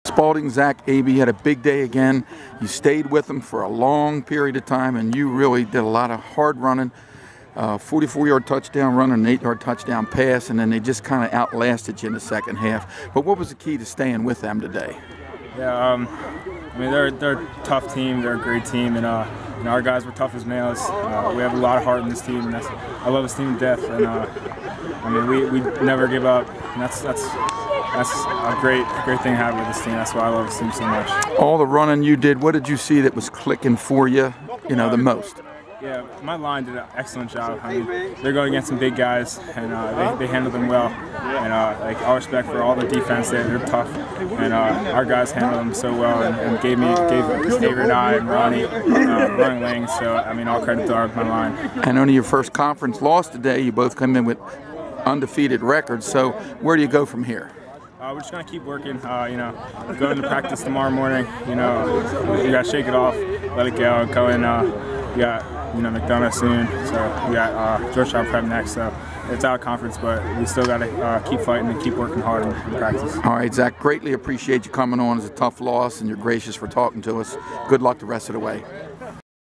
Spalding, Zach Abey had a big day again. You stayed with them for a long period of time, and you really did a lot of hard running. 44-yard touchdown run and an 8-yard touchdown pass, and then they just kind of outlasted you in the second half. But what was the key to staying with them today? Yeah, I mean they're a tough team. They're a great team, and our guys were tough as nails. We have a lot of heart in this team, and I love this team to death. And I mean we never give up, and that's a great thing to have with this team. That's why I love this team so much. All the running you did, what did you see that was clicking for you, the most? Yeah, my line did an excellent job. I mean, they're going against some big guys, and they handled them well. And all respect for all the defense. They're tough, and our guys handled them so well, and gave David and I and Ronnie running lanes. So I mean, all credit to my line. And only your first conference loss today. You both come in with undefeated records. So where do you go from here? We're just gonna keep working. Go into practice tomorrow morning. You gotta shake it off, let it go, and go in. We got McDonough soon, so we got Georgetown Prep next. So it's out of conference, but we still gotta keep fighting and keep working hard in practice. All right, Zach. Greatly appreciate you coming on. It's a tough loss, and you're gracious for talking to us. Good luck the rest of the way.